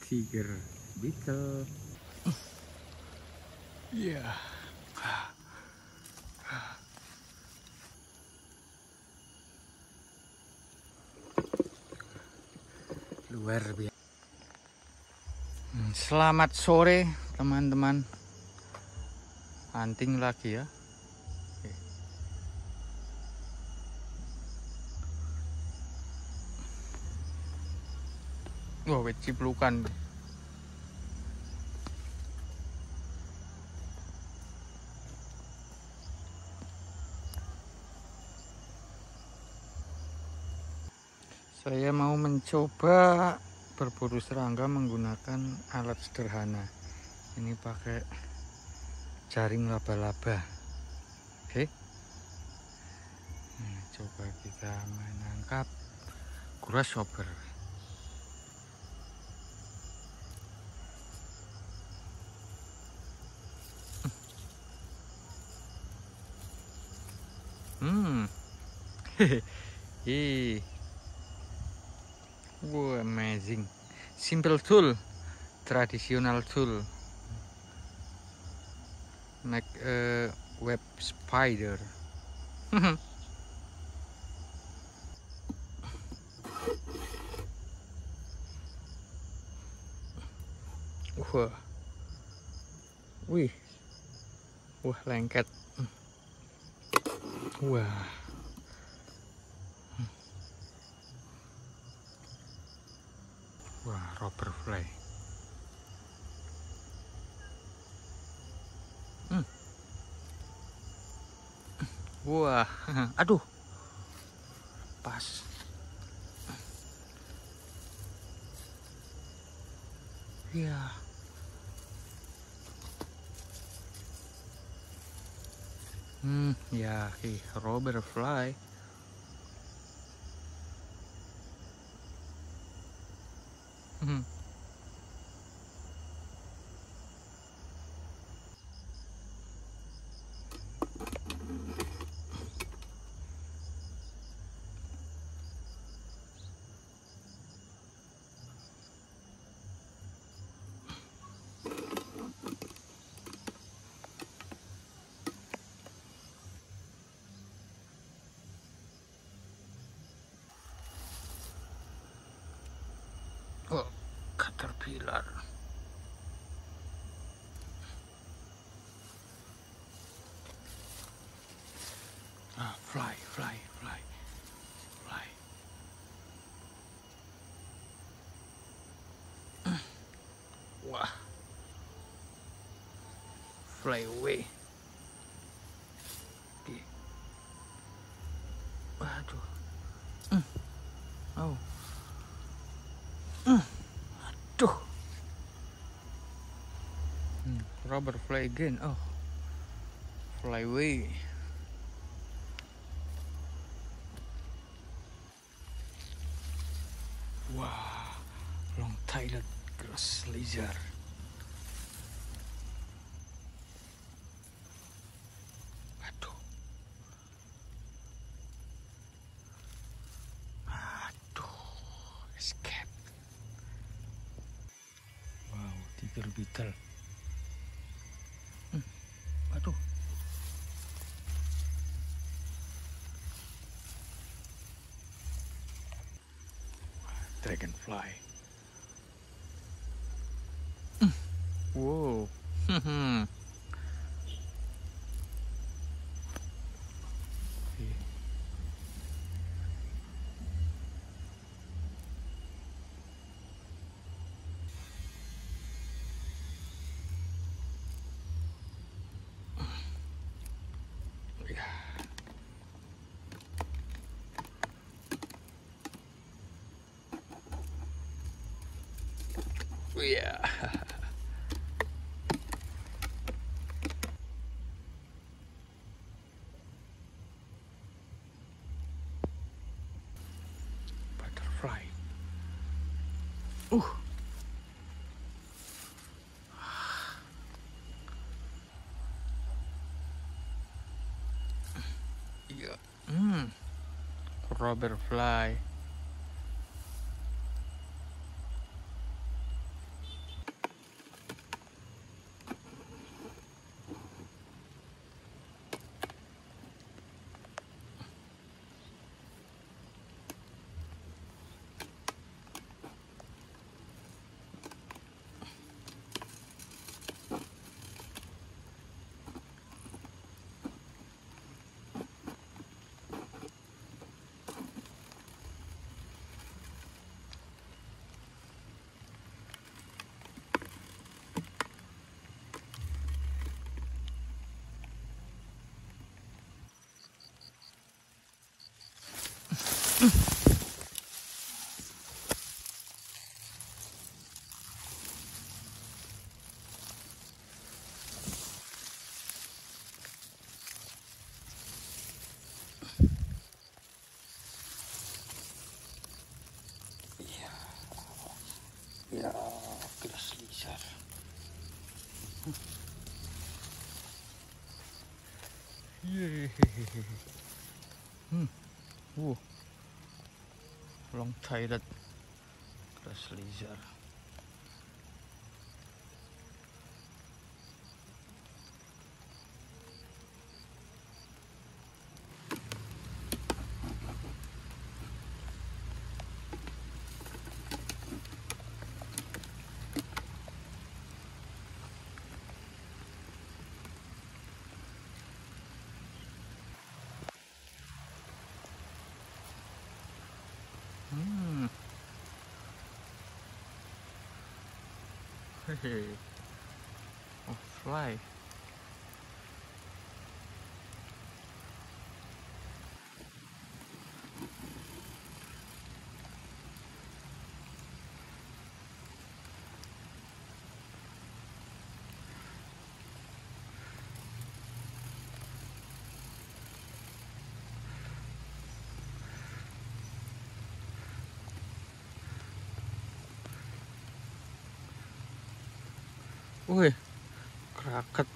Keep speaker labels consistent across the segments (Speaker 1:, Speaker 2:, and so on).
Speaker 1: Tiger beetle.
Speaker 2: Iya. Luar biasa. Selamat sore teman-teman. Hunting lagi ya. Oke. Wah, wet ciplukan. Saya mau mencoba berburu serangga menggunakan alat sederhana. Ini pakai jaring laba-laba. Oke. Nah, coba kita menangkap grasshopper. Hehehe. Wow, amazing. Simple tool, traditional tool. Make a web spider. Wah. Wih. Wah, lengket. Wah. Wah, rubber fly. Wah, aduh. Pas. Ya. Ya, rubber fly. Oh, caterpillar. Fly. Wah. Fly away. Oke. Waduh. Oh. Aduh. Rubber fly again. Oh. Fly away. Wah, long-tailed grass lizard. Aduh, escape. Wow, tiger beetle. Aduh. Dragonfly. Wow. Yeah. Butterfly. Yeah. Rubber fly. Ya, keras liar. Yehehehe. Long tired. Keras liar. Hehehe. Oh, fly. Wih, keraket.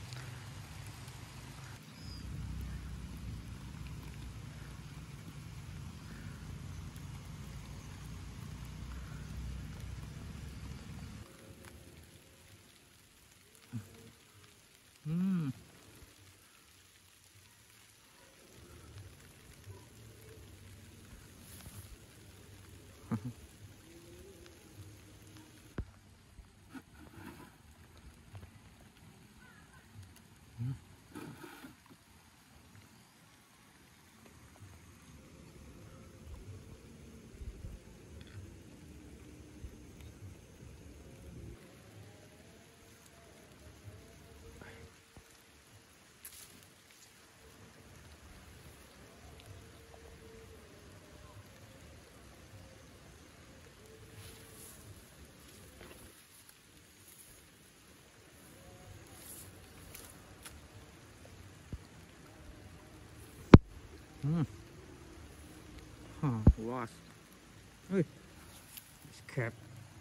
Speaker 2: Was. Wih, escape.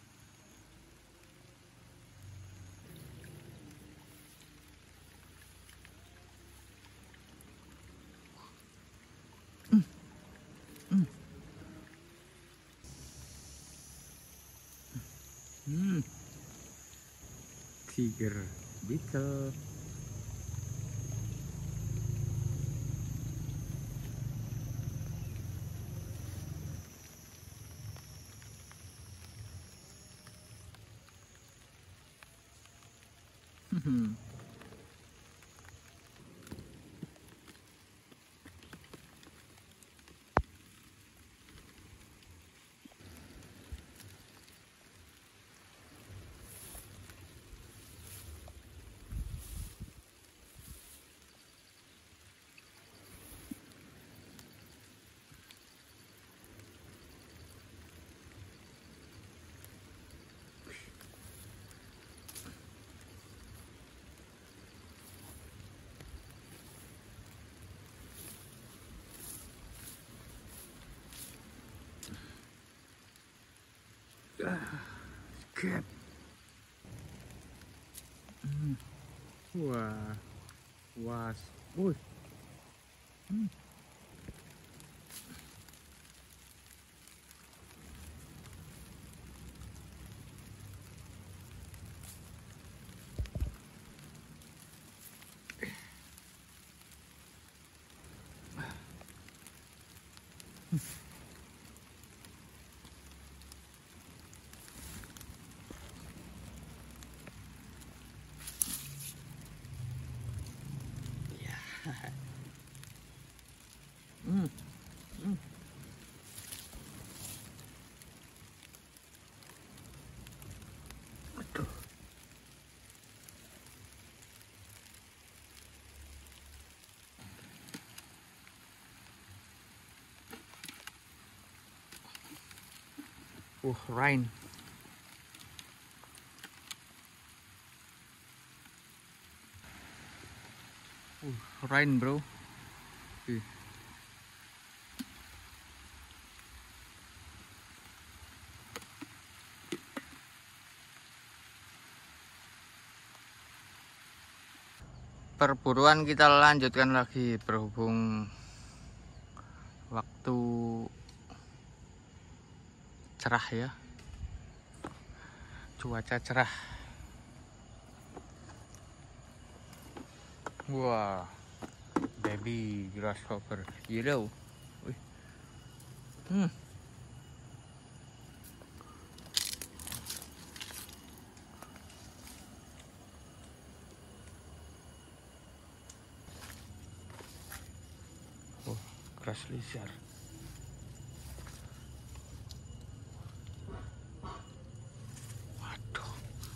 Speaker 2: Tiger beetle. Escape. Wah, was. Wih. Rain. Rain, bro. Perburuan kita lanjutkan lagi, berhubung waktu cerah ya, cuaca cerah. Wah, baby grasshopper yellow. Wih. Grass lizard. Waduh.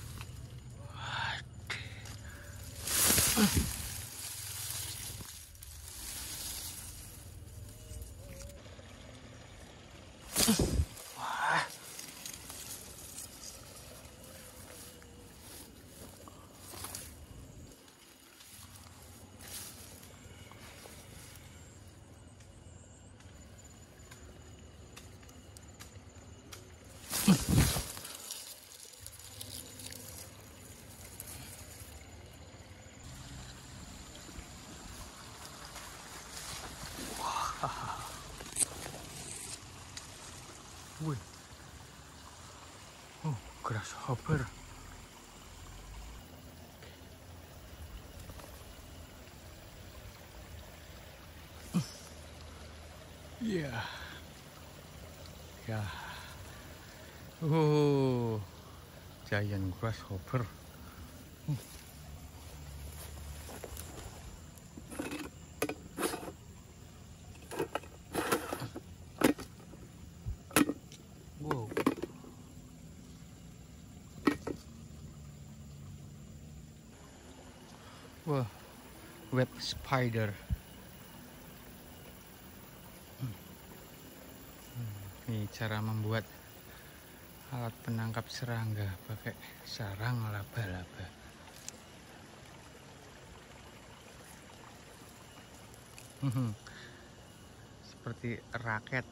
Speaker 2: Wah. Wih. Oh, grasshopper. Iya. Ya. Oh, giant grasshopper. Wow. Wah, web spider. Ini cara membuat alat penangkap serangga pakai sarang laba-laba. Seperti raket.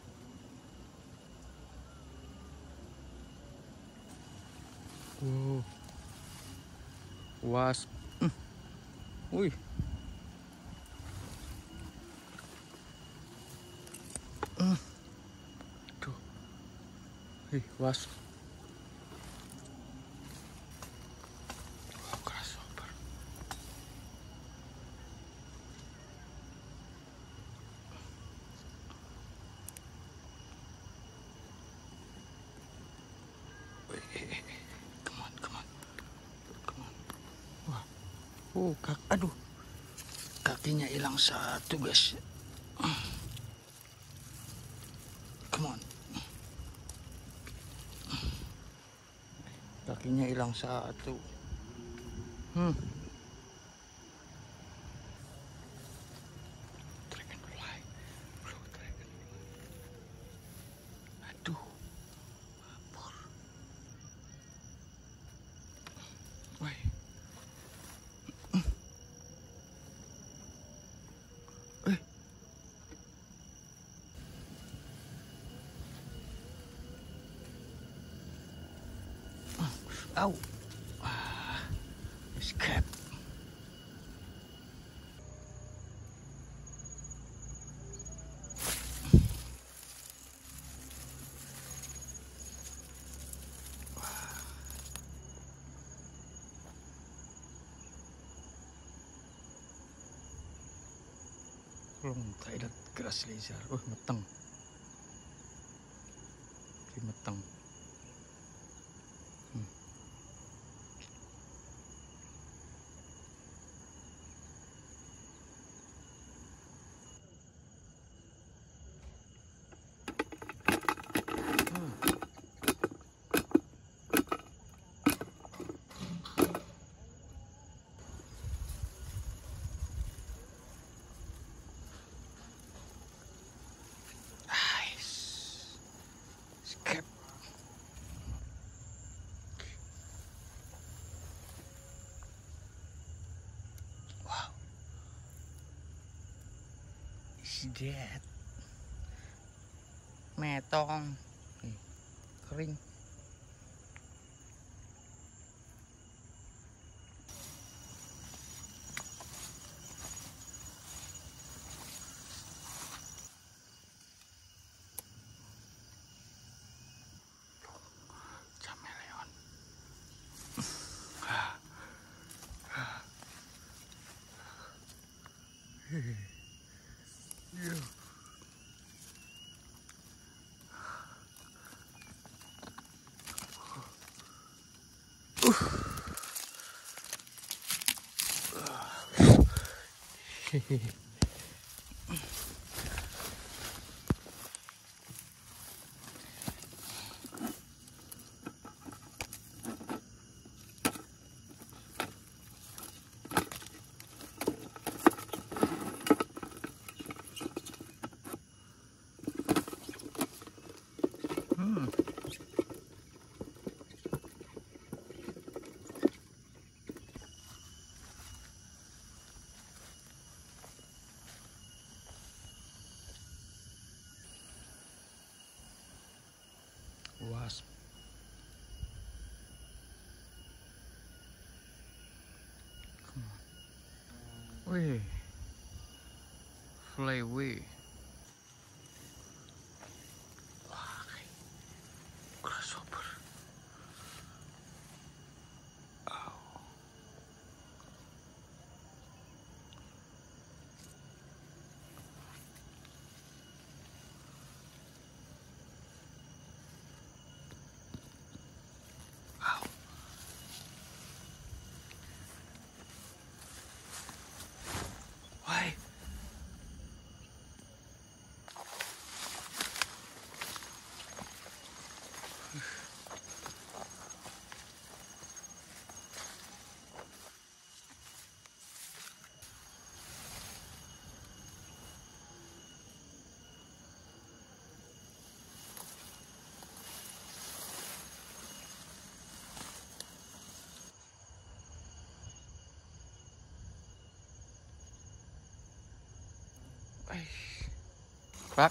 Speaker 2: Wasp. Wih. Tuh. Wasp. Oh, grasshopper. Come on. Wah. Oh, aduh. Kakinya hilang satu, guys. Come on. Kakinya hilang satu. Dragonfly. Bro, dragonfly. Aduh. Mabur. Woi. Au. Escape. Long-tailed grass lizard. Meteng. Ini meteng. Escape. that? Metong. Nih, kering. Chameleon. Wasp. Come on. Wih. Fly away. Wah, grasshopper. Ow. Why? Pak,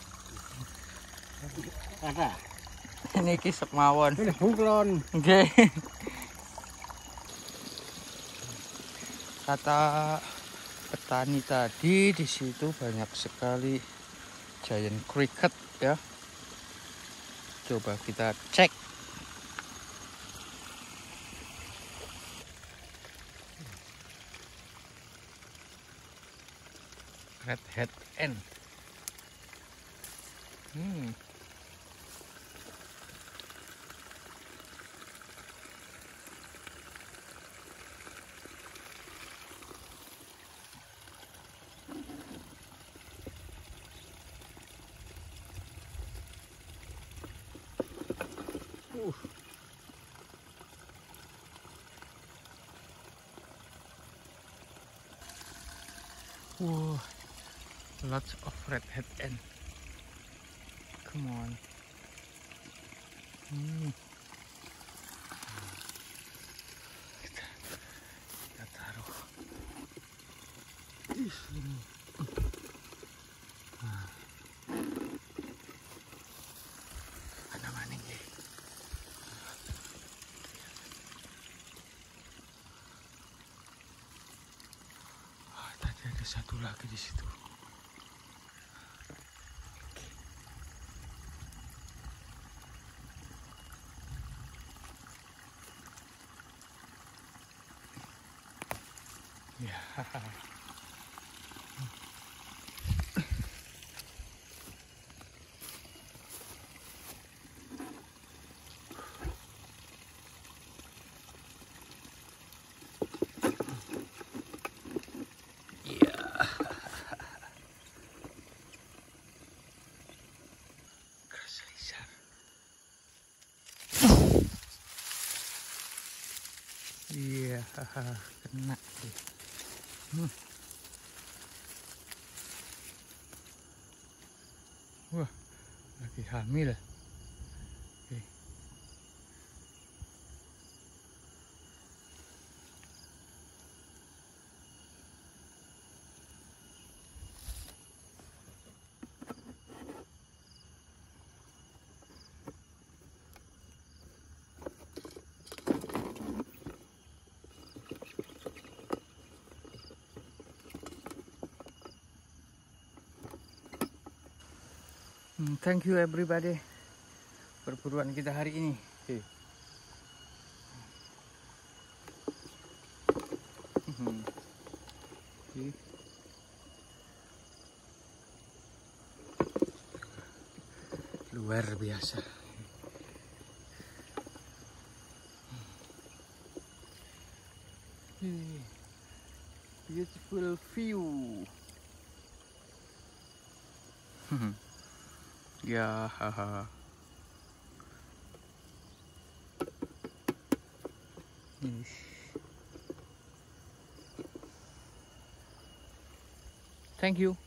Speaker 1: Ada.
Speaker 2: ini kisah mawon.
Speaker 1: Ini bunglon.
Speaker 2: Oke. Kata petani tadi di situ banyak sekali giant cricket ya. Coba kita cek. Redhead ant. Whoa, lots of redhead ant. Come on. Kita taruh di sini. Ada maning ya. Tadi ada satu lagi di situ. Ya. Iya, kena sih. Wah, lagi hamil. Oke.
Speaker 3: Thank you everybody. Perburuan kita hari ini. Okay. Okay.
Speaker 2: Luar biasa.
Speaker 3: Beautiful view.
Speaker 2: Ya, haha.
Speaker 3: Thank you.